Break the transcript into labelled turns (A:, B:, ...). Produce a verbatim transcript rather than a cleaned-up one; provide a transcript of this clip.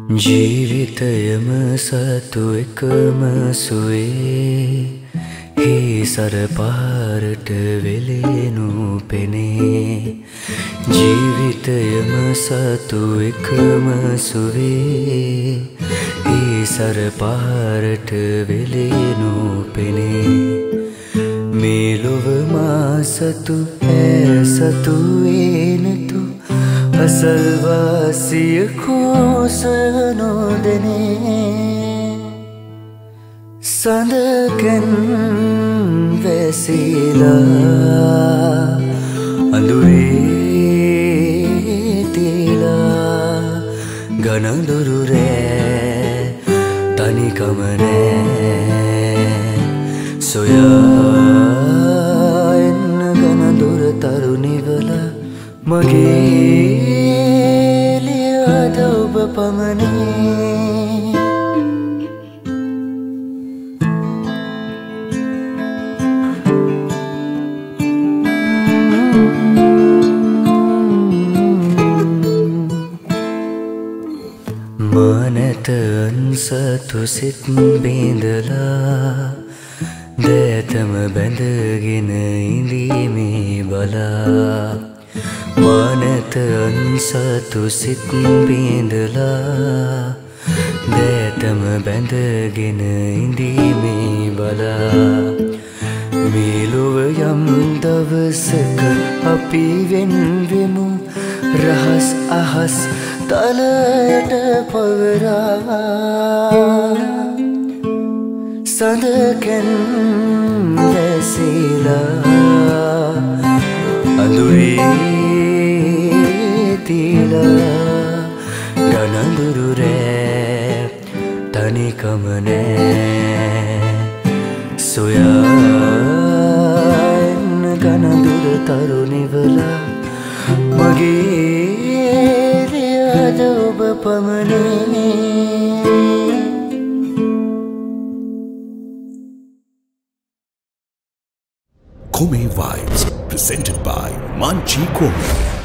A: ජීවිතයම සතු එකම සුවේ හි සරපාරට වෙලෙනු පෙනේ. ජීවිතයම සතු එකම සුවේ හි සරපාරට වෙලෙනු පෙනේ. මේ ලොව මා සතු ඈ සතු එනතු අසල්වාසිය කෝස නොදෙනේ. සඳකෙන් වැසිලා අඳුරේ තිලා ගනඳුරු රෑ තනිකම නෑ සොයා එන්න ගනඳුර තරුණිවල මගේ ලියද ඔබ පමණේ. මානත අන්සතු සිත් බිඳලා දැතම බැඳගෙන ඉඳීමේ බලා. මානත අන්සතු සිත් බිඳලා දැතම බැඳගෙන ඉඳීමේ බලා. මේ ලොව යම් දවසක අපි වෙන්වෙමු රහස් අහස් තලයට පවරා. සඳකෙන් වැසිලා අඳුරේ තිලා ගනඳුරු රෑ තනිකම නෑ සොයා එන්න ගනඳුර තරුණිවල මගේ ලියද ඔබ පමණේ.
B: Kome Vibes presented by Manchi Kome.